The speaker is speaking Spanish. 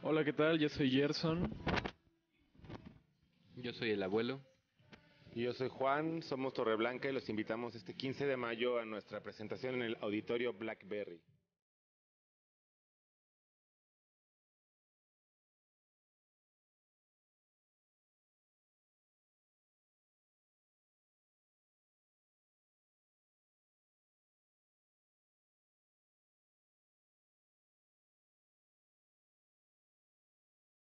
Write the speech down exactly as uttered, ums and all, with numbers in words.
Hola, ¿qué tal? Yo soy Gerson. Yo soy el abuelo. Y yo soy Juan, somos Torreblanca y los invitamos este quince de mayo a nuestra presentación en el Auditorio Blackberry.